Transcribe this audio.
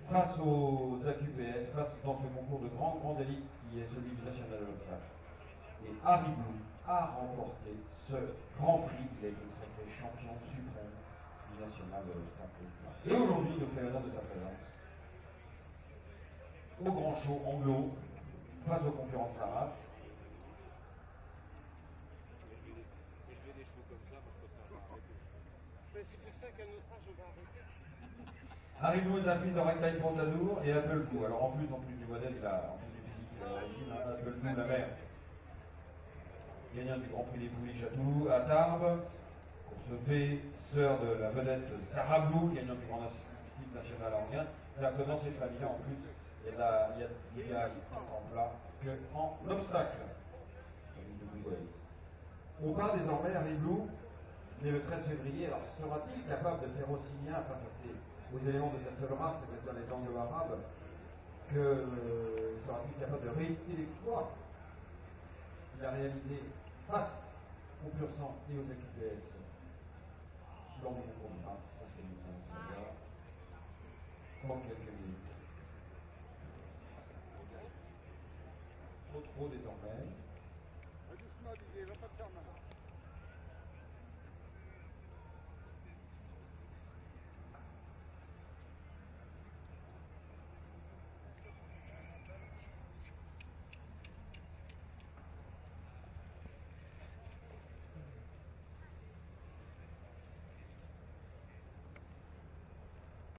face aux AQPS, face dans ce concours de grande élite qui est celui du national de l'obstacle. Et Harry Blue a remporté ce grand prix, il a été sacré champion suprême du national de l'obstacle. Et aujourd'hui, il nous fait l'honneur de sa présence au grand show anglo, face aux concurrents de sa race. C'est pour ça qu'à notre âge, on va arrêter. Harry Blue est un fils de Ragtime Pompadour et Apple Blue. Alors en plus du modèle, il a, en plus du physique, il a l'origine, Apple Blue, la mère. Gagnant du Grand Prix des Poulies Château à Tarbes. Course B, sœur de la vedette Sarah Blue, gagnant du Grand Cycle National à Anguin. C'est-à-dire que dans cette famille, en plus, il y a en plat que en obstacle. On parle désormais, Harry Blue, né le 13 février. Alors sera-t-il capable de faire aussi bien face aux éléments de sa seule race, c'est-à-dire les anglo-arabes, que sera-t-il capable de rééditer l'exploit qu'il a réalisé face au pur sang et aux AQPS lors du concours de Mars? Ça, c'est une savoir dans quelques minutes. Trop désormais. Doucement, Didier, va pas te faire mal.